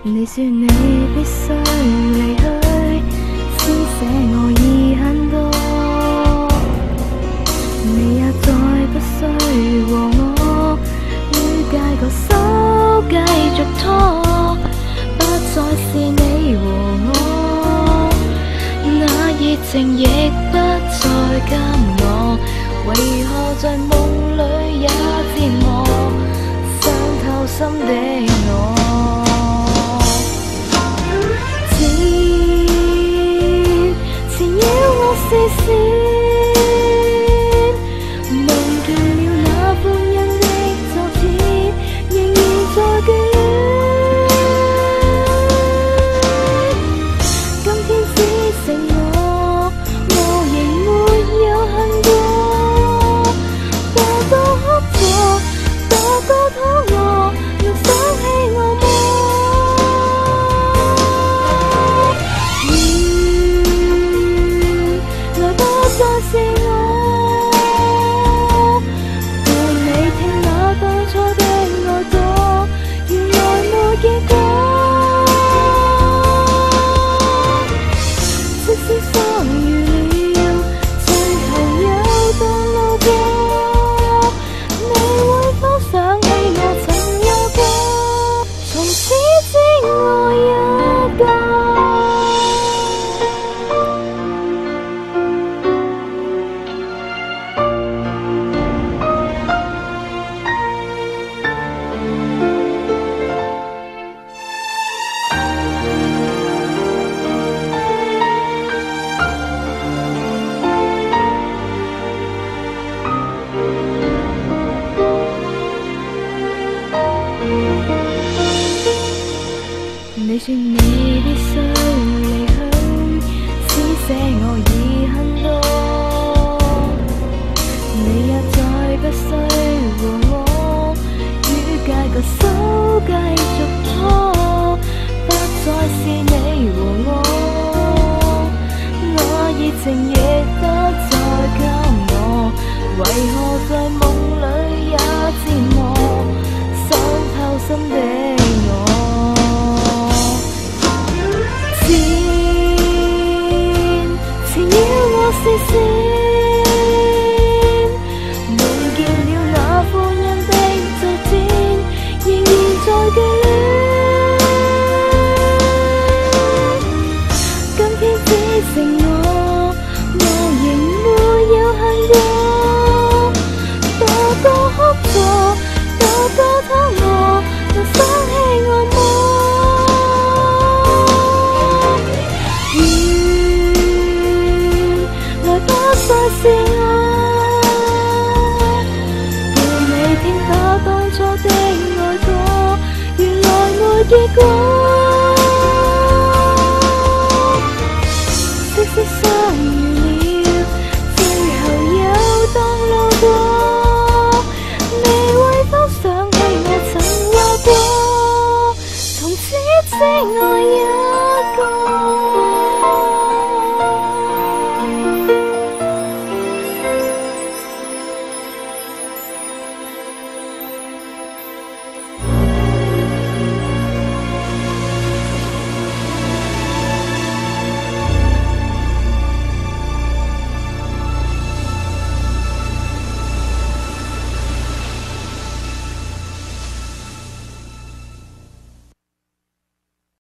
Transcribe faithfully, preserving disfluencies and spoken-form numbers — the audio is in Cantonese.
你說你必須離去，施捨我已很多，你也再不需和我於街角手繼續拖，不再是你和我，那熱情亦不再給我，為何在夢裏也折磨，傷透心的我。視線，夢見了那歡欣的昨天，仍然在眷戀。今天只剩我，我仍沒有恨過。獨個哭坐，獨個躺臥，能想起我麼？再是我，伴你聽那當初的愛歌，原來沒結果。即使相遇了，最後又當路過，你會否想起我曾有過？從此只我一個。你說你必須離去，施捨我已很多，你也再不需和我於街角手繼續拖，不再是你和我，那熱情亦不再給我，為何在夢裏也折磨，傷透心的我。視線，夢見了那歡欣的昨天，仍然在眷戀。今天只剩我，我仍沒有恨過。獨個哭坐，獨個躺臥，能想起我麼？再是我，伴你聽那當初的愛歌，原來沒結果。